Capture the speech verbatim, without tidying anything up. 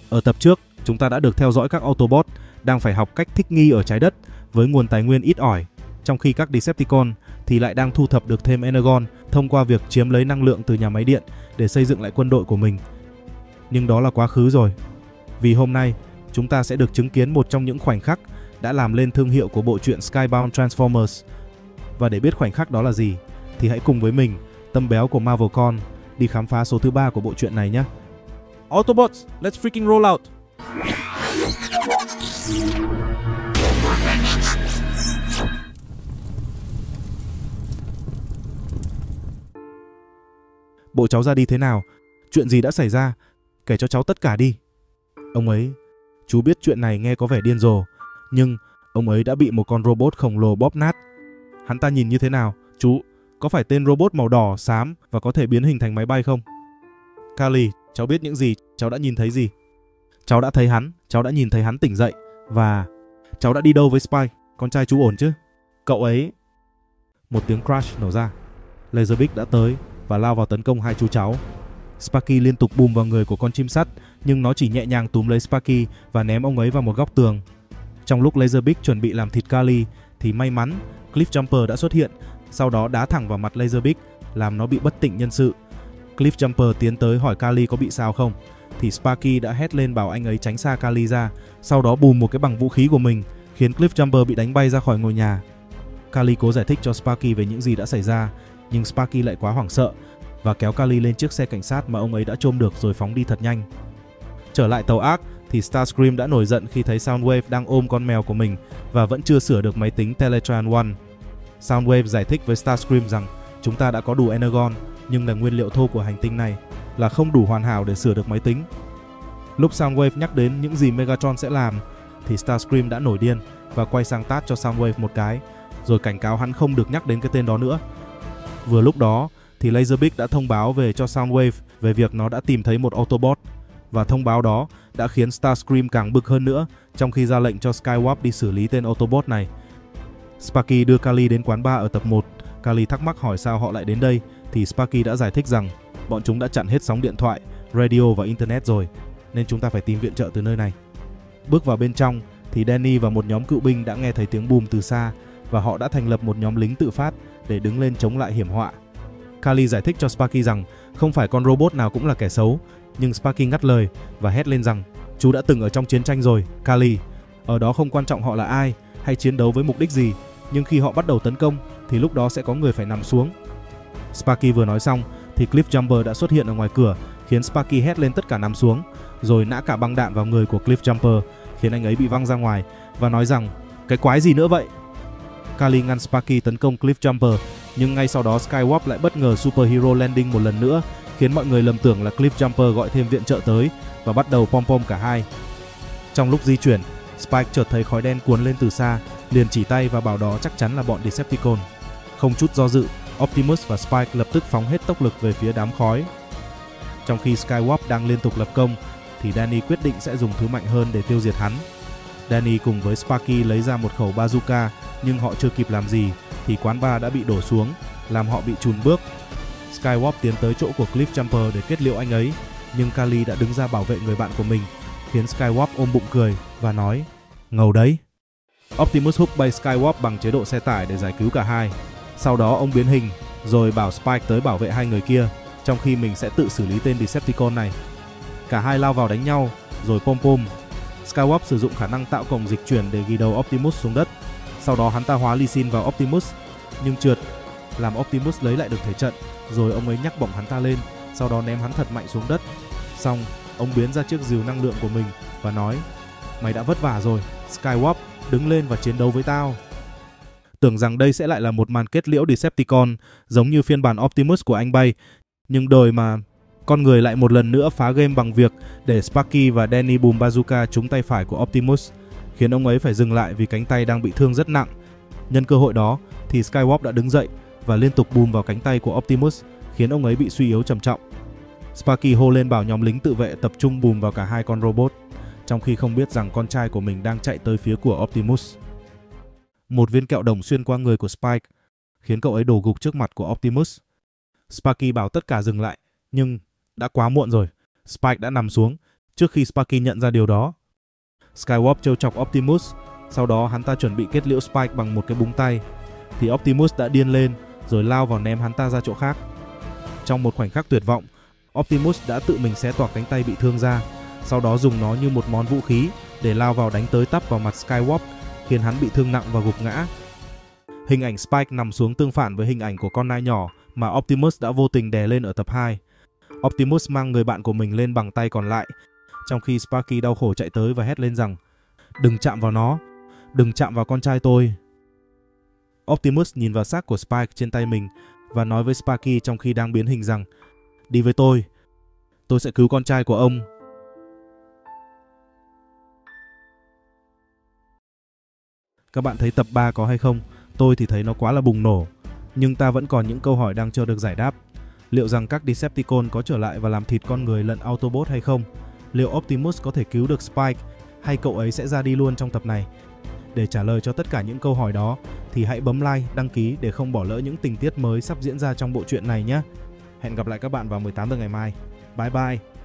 Ở tập trước, chúng ta đã được theo dõi các Autobot đang phải học cách thích nghi ở trái đất với nguồn tài nguyên ít ỏi, trong khi các Decepticon thì lại đang thu thập được thêm Energon thông qua việc chiếm lấy năng lượng từ nhà máy điện để xây dựng lại quân đội của mình. Nhưng đó là quá khứ rồi. Vì hôm nay, chúng ta sẽ được chứng kiến một trong những khoảnh khắc đã làm lên thương hiệu của bộ truyện Skybound Transformers. Và để biết khoảnh khắc đó là gì, thì hãy cùng với mình, Tâm Béo của MarvelCon, đi khám phá số thứ ba của bộ truyện này nhé. Autobots, let's freaking roll out! Bộ cháu ra đi thế nào? Chuyện gì đã xảy ra? Kể cho cháu tất cả đi. Ông ấy, chú biết chuyện này nghe có vẻ điên rồ, nhưng ông ấy đã bị một con robot khổng lồ bóp nát. Hắn ta nhìn như thế nào? Chú, có phải tên robot màu đỏ, xám và có thể biến hình thành máy bay không? Carly, cháu biết những gì? Cháu đã nhìn thấy gì? Cháu đã thấy hắn, cháu đã nhìn thấy hắn tỉnh dậy. Và cháu đã đi đâu với Spike? Con trai chú ổn chứ? Cậu ấy... Một tiếng crash nổ ra. Laserbeak đã tới và lao vào tấn công hai chú cháu. Sparky liên tục bùm vào người của con chim sắt, nhưng nó chỉ nhẹ nhàng túm lấy Sparky và ném ông ấy vào một góc tường. Trong lúc Laserbeak chuẩn bị làm thịt Carly thì may mắn Cliffjumper đã xuất hiện, sau đó đá thẳng vào mặt Laserbeak làm nó bị bất tỉnh nhân sự. Cliffjumper tiến tới hỏi Carly có bị sao không, thì Sparky đã hét lên bảo anh ấy tránh xa Carly ra, sau đó bùm một cái bằng vũ khí của mình khiến Cliffjumper bị đánh bay ra khỏi ngôi nhà. Carly cố giải thích cho Sparky về những gì đã xảy ra, nhưng Sparky lại quá hoảng sợ và kéo Carly lên chiếc xe cảnh sát mà ông ấy đã trôm được rồi phóng đi thật nhanh. Trở lại tàu Ark thì Starscream đã nổi giận khi thấy Soundwave đang ôm con mèo của mình và vẫn chưa sửa được máy tính Teletran One. Soundwave giải thích với Starscream rằng chúng ta đã có đủ Energon, nhưng là nguyên liệu thô của hành tinh này là không đủ hoàn hảo để sửa được máy tính. Lúc Soundwave nhắc đến những gì Megatron sẽ làm thì Starscream đã nổi điên và quay sang tát cho Soundwave một cái, rồi cảnh cáo hắn không được nhắc đến cái tên đó nữa. Vừa lúc đó thì Laserbeak đã thông báo về cho Soundwave về việc nó đã tìm thấy một Autobot, và thông báo đó đã khiến Starscream càng bực hơn nữa, trong khi ra lệnh cho Skywarp đi xử lý tên Autobot này. Sparky đưa Carly đến quán bar ở tập một. Carly thắc mắc hỏi sao họ lại đến đây, thì Sparky đã giải thích rằng bọn chúng đã chặn hết sóng điện thoại, radio và internet rồi, nên chúng ta phải tìm viện trợ từ nơi này. Bước vào bên trong thì Danny và một nhóm cựu binh đã nghe thấy tiếng bùm từ xa, và họ đã thành lập một nhóm lính tự phát để đứng lên chống lại hiểm họa. Carly giải thích cho Sparky rằng không phải con robot nào cũng là kẻ xấu, nhưng Sparky ngắt lời và hét lên rằng chú đã từng ở trong chiến tranh rồi, Carly. Ở đó không quan trọng họ là ai hay chiến đấu với mục đích gì, nhưng khi họ bắt đầu tấn công thì lúc đó sẽ có người phải nằm xuống. Sparky vừa nói xong thì Cliffjumper đã xuất hiện ở ngoài cửa, khiến Sparky hét lên tất cả nằm xuống, rồi nã cả băng đạn vào người của Cliffjumper, khiến anh ấy bị văng ra ngoài và nói rằng cái quái gì nữa vậy. Carly ngăn Sparky tấn công Cliffjumper, nhưng ngay sau đó Skywarp lại bất ngờ Superhero Landing một lần nữa, khiến mọi người lầm tưởng là Cliffjumper gọi thêm viện trợ tới và bắt đầu pom pom cả hai. Trong lúc di chuyển, Spike chợt thấy khói đen cuốn lên từ xa, liền chỉ tay và bảo đó chắc chắn là bọn Decepticon. Không chút do dự, Optimus và Spike lập tức phóng hết tốc lực về phía đám khói. Trong khi Skywarp đang liên tục lập công, thì Danny quyết định sẽ dùng thứ mạnh hơn để tiêu diệt hắn. Danny cùng với Sparky lấy ra một khẩu bazooka, nhưng họ chưa kịp làm gì thì quán bar đã bị đổ xuống, làm họ bị chùn bước. Skywarp tiến tới chỗ của Cliffjumper để kết liễu anh ấy, nhưng Carly đã đứng ra bảo vệ người bạn của mình, khiến Skywarp ôm bụng cười và nói: ngầu đấy. Optimus húc bay Skywarp bằng chế độ xe tải để giải cứu cả hai. Sau đó ông biến hình rồi bảo Spike tới bảo vệ hai người kia, trong khi mình sẽ tự xử lý tên Decepticon này. Cả hai lao vào đánh nhau rồi pom pom. Skywarp sử dụng khả năng tạo cổng dịch chuyển để ghi đầu Optimus xuống đất. Sau đó hắn ta hóa Lysin vào Optimus, nhưng trượt, làm Optimus lấy lại được thế trận, rồi ông ấy nhắc bổng hắn ta lên, sau đó ném hắn thật mạnh xuống đất. Xong, ông biến ra chiếc rìu năng lượng của mình và nói: mày đã vất vả rồi, Skywarp, đứng lên và chiến đấu với tao. Tưởng rằng đây sẽ lại là một màn kết liễu Decepticon giống như phiên bản Optimus của anh bay, nhưng đời mà, con người lại một lần nữa phá game bằng việc để Sparky và Danny bùm bazooka trúng tay phải của Optimus, khiến ông ấy phải dừng lại vì cánh tay đang bị thương rất nặng. Nhân cơ hội đó thì Skywarp đã đứng dậy và liên tục bùm vào cánh tay của Optimus, khiến ông ấy bị suy yếu trầm trọng. Sparky hô lên bảo nhóm lính tự vệ tập trung bùm vào cả hai con robot, trong khi không biết rằng con trai của mình đang chạy tới phía của Optimus. Một viên kẹo đồng xuyên qua người của Spike, khiến cậu ấy đổ gục trước mặt của Optimus. Sparky bảo tất cả dừng lại, nhưng đã quá muộn rồi. Spike đã nằm xuống, trước khi Sparky nhận ra điều đó. Skywarp trêu chọc Optimus, sau đó hắn ta chuẩn bị kết liễu Spike bằng một cái búng tay, thì Optimus đã điên lên rồi lao vào ném hắn ta ra chỗ khác. Trong một khoảnh khắc tuyệt vọng, Optimus đã tự mình xé toạc cánh tay bị thương ra, sau đó dùng nó như một món vũ khí để lao vào đánh tới tấp vào mặt Skywarp, khiến hắn bị thương nặng và gục ngã. Hình ảnh Spike nằm xuống tương phản với hình ảnh của con nai nhỏ mà Optimus đã vô tình đè lên ở tập hai. Optimus mang người bạn của mình lên bằng tay còn lại, trong khi Sparky đau khổ chạy tới và hét lên rằng: "Đừng chạm vào nó, đừng chạm vào con trai tôi." Optimus nhìn vào xác của Spike trên tay mình và nói với Sparky trong khi đang biến hình rằng: "Đi với tôi, tôi sẽ cứu con trai của ông." Các bạn thấy tập ba có hay không? Tôi thì thấy nó quá là bùng nổ, nhưng ta vẫn còn những câu hỏi đang chờ được giải đáp. Liệu rằng các Decepticon có trở lại và làm thịt con người lẫn Autobot hay không? Liệu Optimus có thể cứu được Spike hay cậu ấy sẽ ra đi luôn trong tập này? Để trả lời cho tất cả những câu hỏi đó thì hãy bấm like, đăng ký để không bỏ lỡ những tình tiết mới sắp diễn ra trong bộ truyện này nhé. Hẹn gặp lại các bạn vào mười tám giờ ngày mai. Bye bye!